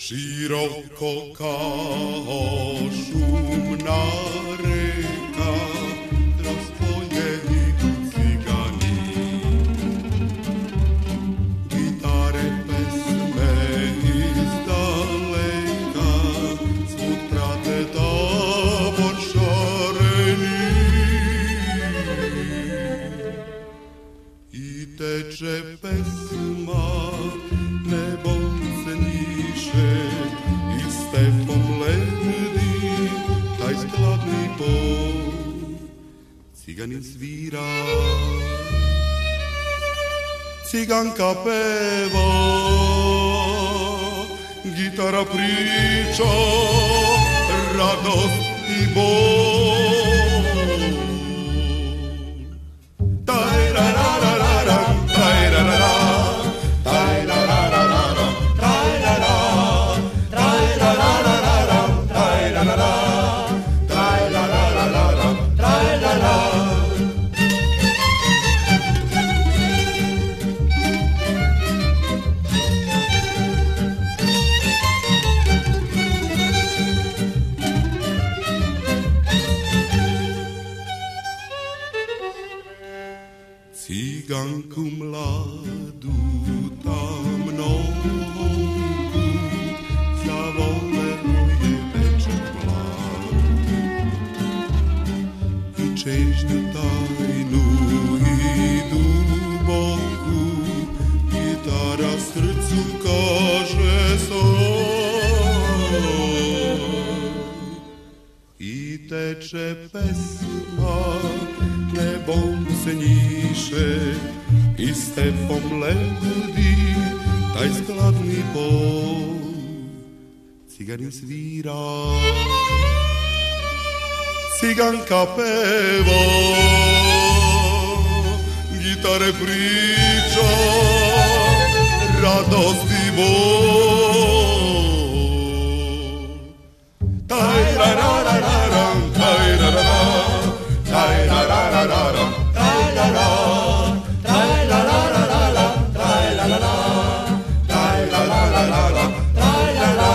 Široko kao šumna reka, kroz polje idu cigani. Gitare, pesme iz daleka, svud prate tabor šareni. I teče pesma, nebom se njiše, i stepom ledi taj skladni bol. Ciganin svira, ciganka peva, gitara priča, radost i bol. Ciganku mladu tamnogu zavoluje večer mlad i čežnju tajnu i duboku gitara srcu kaže sad i teče pesma, nebom se njiše i stepom ledi taj skladni bol. Ciganin svira, ciganka peva, gitare priča, radost i bol. Taj ra ra ra ra ra, taj ra ra ra, taj ra ra ra ra ra, taj ra ra, taj ra ra ra ra ra, taj ra ra ra, taj ra ra ra ra ra, taj ra ra.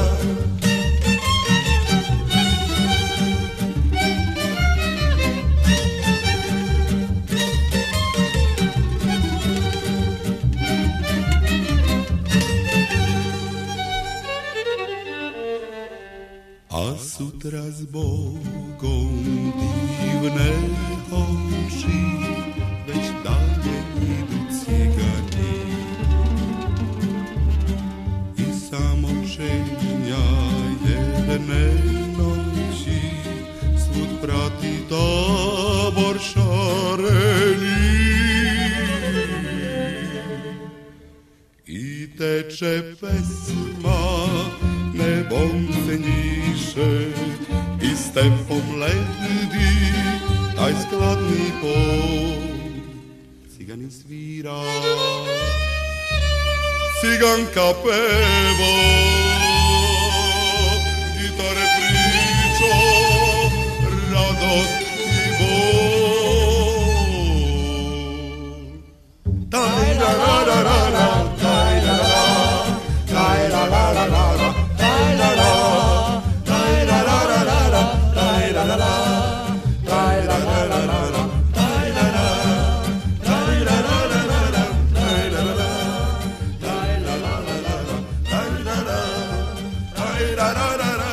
A sutra s Bogom divne oči, već dalje idu cigani. I samo čežnja jedne noći svud prati tabor šareni. I teče pesma, nebom se njiše i stepom ledi taj skladni bol. Ciganin svira, ciganka peva, gitare priča, radost i bol. Taj ra ra ra ra ra, taj ra ra, taj ra ra ra ra ra, taj ra ra, taj ra ra ra ra ra, taj ra ra ra, taj ra ra ra ra ra, taj ra ra, taj ra ra ra ra ra, taj ra ra ra, taj ra ra ra ra ra, taj ra ra, taj ra ra ra ra.